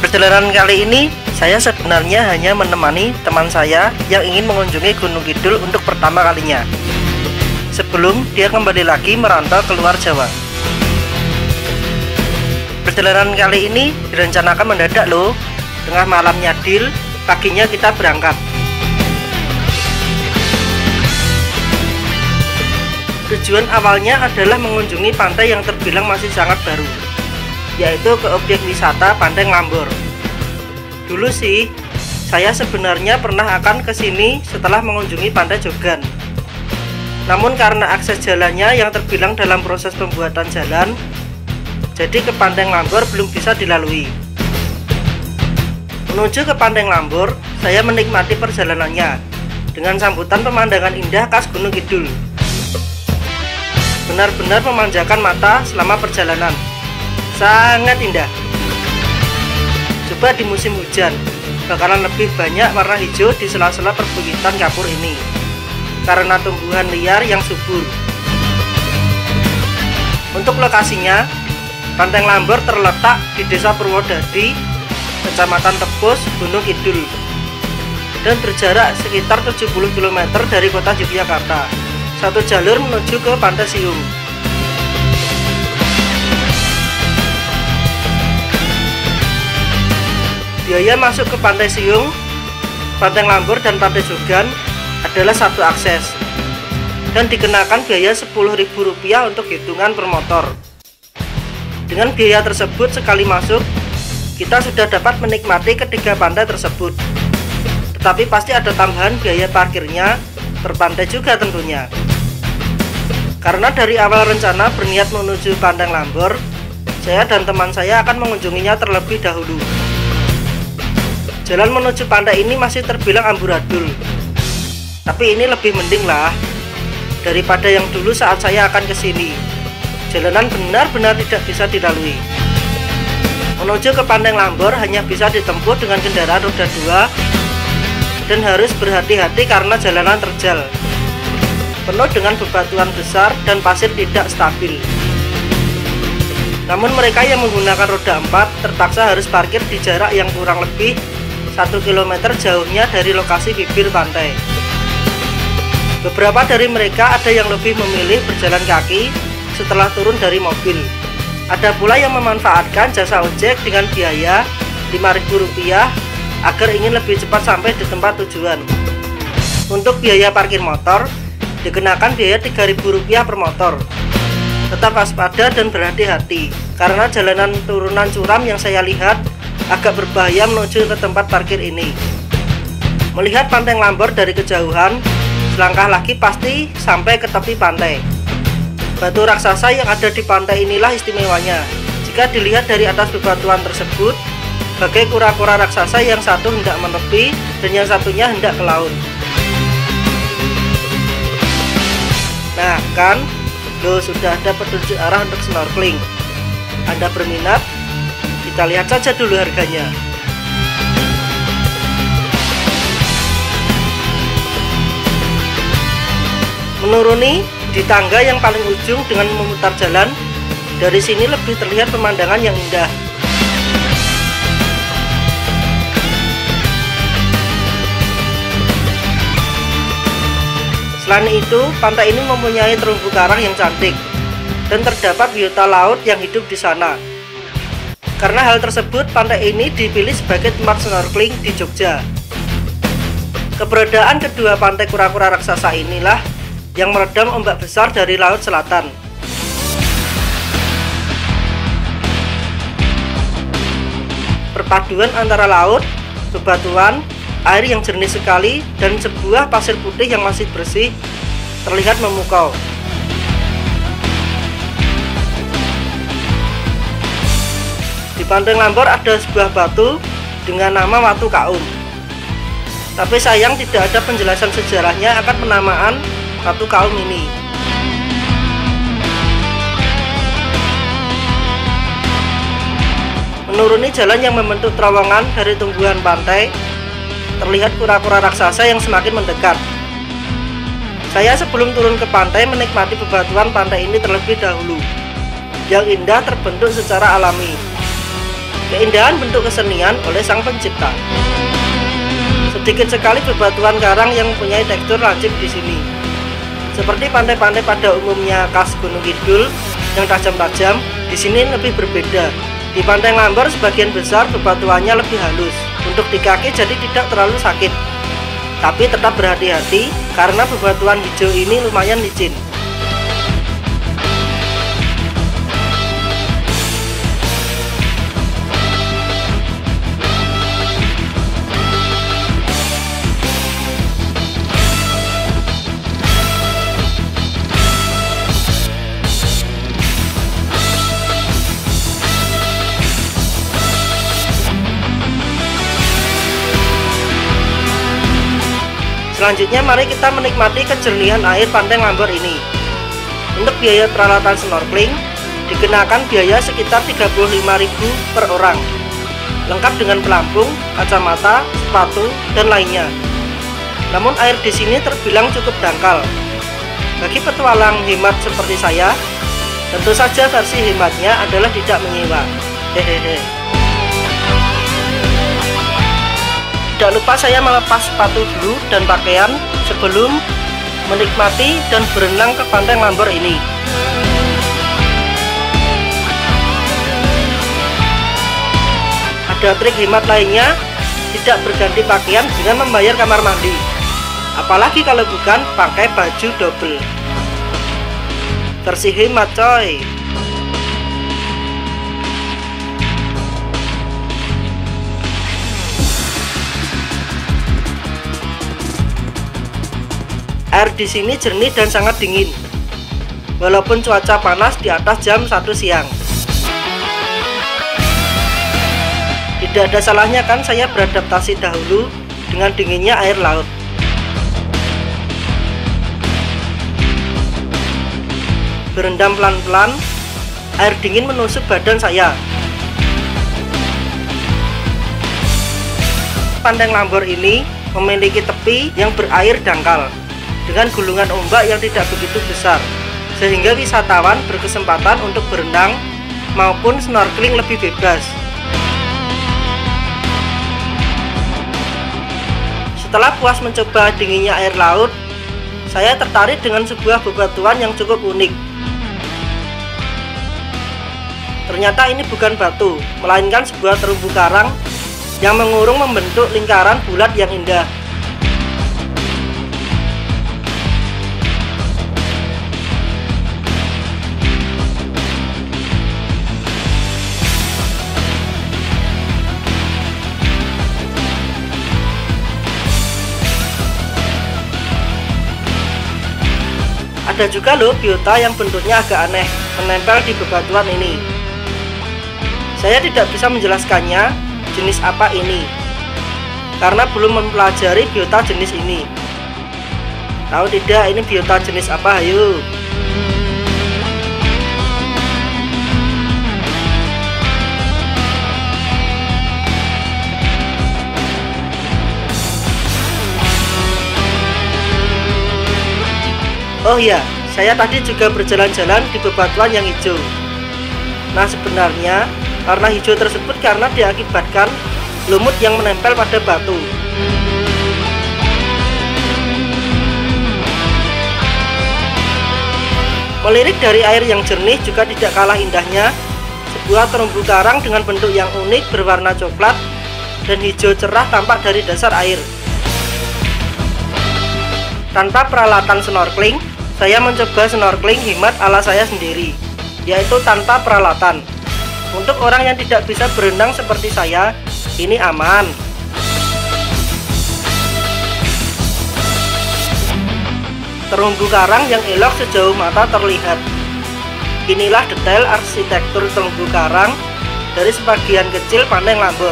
Perjalanan kali ini saya sebenarnya hanya menemani teman saya yang ingin mengunjungi Gunung Kidul untuk pertama kalinya sebelum dia kembali lagi merantau keluar Jawa. Perjalanan kali ini direncanakan mendadak loh. Tengah malam nyadil, paginya kita berangkat. Tujuan awalnya adalah mengunjungi pantai yang terbilang masih sangat baru, yaitu ke objek wisata Pantai Ngambor. Dulu sih, saya sebenarnya pernah akan ke sini setelah mengunjungi Pantai Jogan. Namun karena akses jalannya yang terbilang dalam proses pembuatan jalan, jadi ke Pantai Ngambor belum bisa dilalui. Menuju ke Pantai Ngambor, saya menikmati perjalanannya dengan sambutan pemandangan indah khas Gunung Kidul. Benar-benar memanjakan mata selama perjalanan. Sangat indah. Coba di musim hujan, bakalan lebih banyak warna hijau di sela-sela perbukitan kapur ini karena tumbuhan liar yang subur. Untuk lokasinya, Pantai Ngambor terletak di Desa Purwodadi, Kecamatan Tepus, Gunung Kidul, dan berjarak sekitar 70 km dari kota Yogyakarta. Satu jalur menuju ke Pantai Siung. Biaya masuk ke Pantai Siung, Pantai Ngambor, dan Pantai Jogan adalah satu akses dan dikenakan biaya Rp10.000 untuk hitungan per motor. Dengan biaya tersebut sekali masuk, kita sudah dapat menikmati ketiga pantai tersebut. Tetapi pasti ada tambahan biaya parkirnya per pantai juga tentunya. Karena dari awal rencana berniat menuju Pantai Ngambor, saya dan teman saya akan mengunjunginya terlebih dahulu. Jalan menuju pantai ini masih terbilang amburadul, tapi ini lebih mending lah daripada yang dulu saat saya akan ke sini. Jalanan benar-benar tidak bisa dilalui. Menuju ke Pantai Ngambor hanya bisa ditempuh dengan kendaraan roda 2 dan harus berhati-hati karena jalanan terjal, penuh dengan bebatuan besar dan pasir tidak stabil. Namun mereka yang menggunakan roda 4 terpaksa harus parkir di jarak yang kurang lebih 1 km jauhnya dari lokasi bibir pantai. Beberapa dari mereka ada yang lebih memilih berjalan kaki setelah turun dari mobil. Ada pula yang memanfaatkan jasa ojek dengan biaya Rp5.000 agar ingin lebih cepat sampai di tempat tujuan. Untuk biaya parkir motor dikenakan biaya Rp3.000 per motor. Tetap waspada dan berhati-hati karena jalanan turunan curam yang saya lihat agak berbahaya menuju ke tempat parkir ini. Melihat Pantai Ngambor dari kejauhan, selangkah lagi pasti sampai ke tepi pantai. Batu raksasa yang ada di pantai inilah istimewanya. Jika dilihat dari atas bebatuan tersebut, bagai kura-kura raksasa yang satu hendak menepi dan yang satunya hendak ke laut. Nah kan, loh, sudah ada petunjuk arah untuk snorkeling. Anda berminat? Kita lihat saja dulu harganya. Menuruni di tangga yang paling ujung dengan memutar jalan. Dari sini lebih terlihat pemandangan yang indah. Selain itu, pantai ini mempunyai terumbu karang yang cantik dan terdapat biota laut yang hidup di sana. Karena hal tersebut, pantai ini dipilih sebagai tempat snorkeling di Jogja. Keberadaan kedua pantai kura-kura raksasa inilah yang meredam ombak besar dari laut selatan. Perpaduan antara laut, bebatuan, air yang jernih sekali, dan sebuah pasir putih yang masih bersih terlihat memukau. Di Pantai Ngambor ada sebuah batu dengan nama Watu Kaum. Tapi sayang tidak ada penjelasan sejarahnya akan penamaan Watu Kaum ini. Menuruni jalan yang membentuk terowongan dari tumbuhan pantai, terlihat kura-kura raksasa yang semakin mendekat. Saya sebelum turun ke pantai menikmati bebatuan pantai ini terlebih dahulu, yang indah terbentuk secara alami. keindahan bentuk kesenian oleh sang pencipta. Sedikit sekali bebatuan karang yang mempunyai tekstur lancip di sini. Seperti pantai-pantai pada umumnya khas Gunung Kidul yang tajam-tajam, di sini lebih berbeda. Di Pantai Nglambar sebagian besar bebatuannya lebih halus. Untuk di kaki jadi tidak terlalu sakit. Tapi tetap berhati-hati karena bebatuan hijau ini lumayan licin. Selanjutnya mari kita menikmati kejernihan air Pantai Nglambar ini. Untuk biaya peralatan snorkeling dikenakan biaya sekitar 35.000 per orang, lengkap dengan pelampung, kacamata, sepatu, dan lainnya. Namun air di sini terbilang cukup dangkal. Bagi petualang hemat seperti saya, tentu saja versi hematnya adalah tidak menyewa. Hehehe. Tidak lupa saya melepas sepatu dulu dan pakaian sebelum menikmati dan berenang ke Pantai Nglambar ini. Ada trik hemat lainnya, tidak berganti pakaian dengan membayar kamar mandi. Apalagi kalau bukan pakai baju double. Versi hemat coy. Air di sini jernih dan sangat dingin, walaupun cuaca panas di atas jam 1 siang. Tidak ada salahnya kan saya beradaptasi dahulu dengan dinginnya air laut. Berendam pelan-pelan, air dingin menusuk badan saya. Pantai Nglambar ini memiliki tepi yang berair dangkal dengan gulungan ombak yang tidak begitu besar, sehingga wisatawan berkesempatan untuk berenang maupun snorkeling lebih bebas. Setelah puas mencoba dinginnya air laut, saya tertarik dengan sebuah bebatuan yang cukup unik. Ternyata ini bukan batu, melainkan sebuah terumbu karang yang mengurung membentuk lingkaran bulat yang indah. Ada juga loh biota yang bentuknya agak aneh menempel di bebatuan ini. Saya tidak bisa menjelaskannya jenis apa ini karena belum mempelajari biota jenis ini. Tahu tidak ini biota jenis apa? Ayo. Oh iya, saya tadi juga berjalan-jalan di bebatuan yang hijau. Nah sebenarnya warna hijau tersebut karena diakibatkan lumut yang menempel pada batu. Melirik dari air yang jernih juga tidak kalah indahnya sebuah terumbu karang dengan bentuk yang unik berwarna coklat dan hijau cerah tampak dari dasar air. Tanpa peralatan snorkeling, saya mencoba snorkeling hemat ala saya sendiri, yaitu tanpa peralatan. Untuk orang yang tidak bisa berenang seperti saya, ini aman. Terumbu karang yang elok sejauh mata terlihat. Inilah detail arsitektur terumbu karang dari sebagian kecil Pantai Nglambar.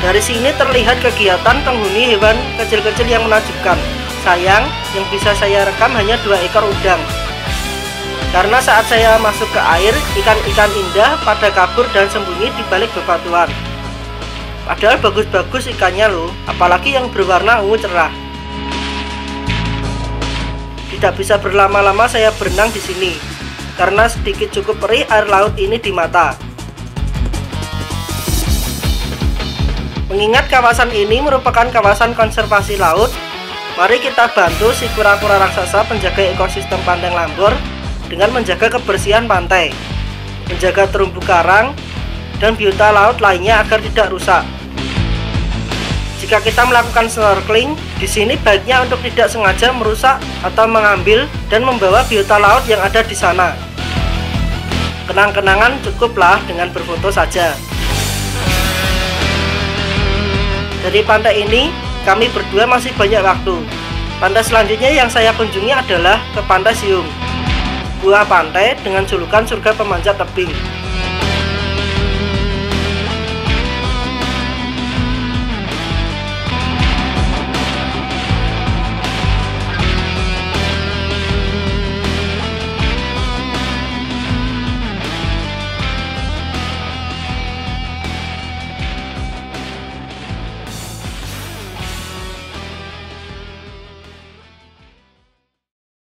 Dari sini terlihat kegiatan penghuni hewan kecil-kecil yang menakjubkan. Sayang, yang bisa saya rekam hanya 2 ekor udang. Karena saat saya masuk ke air, ikan-ikan indah pada kabur dan sembunyi di balik bebatuan. Padahal bagus-bagus ikannya loh, apalagi yang berwarna ungu cerah. Tidak bisa berlama-lama saya berenang di sini, karena sedikit cukup perih air laut ini di mata. Mengingat kawasan ini merupakan kawasan konservasi laut, mari kita bantu si kura-kura raksasa penjaga ekosistem Pantai Lambor dengan menjaga kebersihan pantai, menjaga terumbu karang, dan biota laut lainnya agar tidak rusak. Jika kita melakukan snorkeling, di sini baiknya untuk tidak sengaja merusak atau mengambil dan membawa biota laut yang ada di sana. Kenang-kenangan cukuplah dengan berfoto saja. Dari pantai ini, kami berdua masih banyak waktu. Pantai selanjutnya yang saya kunjungi adalah ke Pantai Siung, buah pantai dengan julukan surga pemanjat tebing.